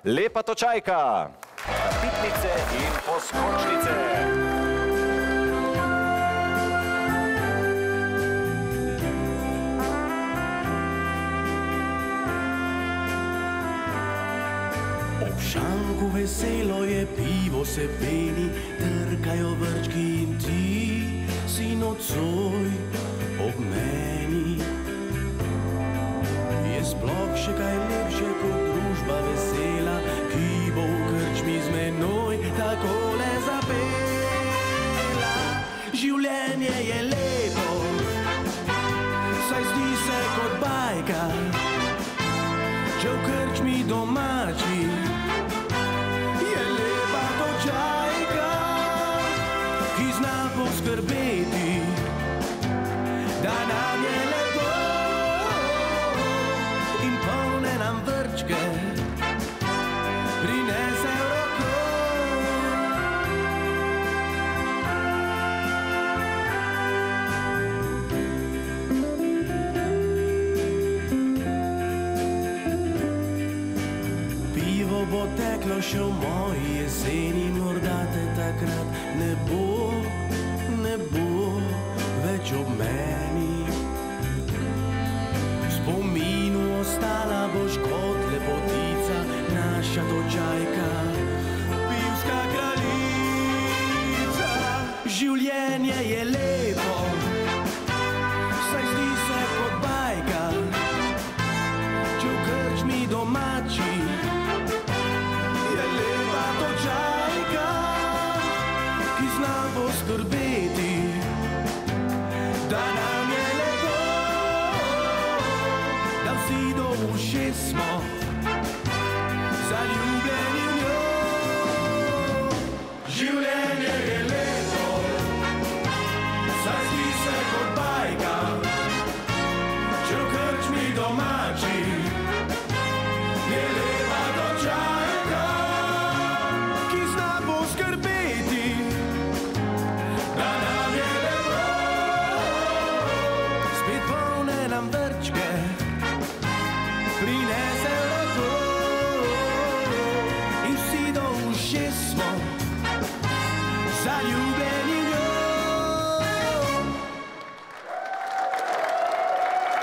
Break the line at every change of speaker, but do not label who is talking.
Lepa točajka, kapitnice in poskočnice.
Ob šanku veselo je, pivo se peni, trkajo vrčki in ti si nocoj ob meni. Je sploh še kaj lepše kot družba vesela, ki bo v krčmi z menoj takole zapela. Življenje je lepo, saj zdi se kot bajka, če v krčmi domači je lepa točajka, ki zna poskrbeti, da nam je lepo in polne nam vrčke prinese v roko. Pivo bo teklo še v moji jeseni, morda te takrat ne bo več ob meni. V spominu ostala boš kot lepotica, naša točajka, pivska kraljica. Življenje je lepo,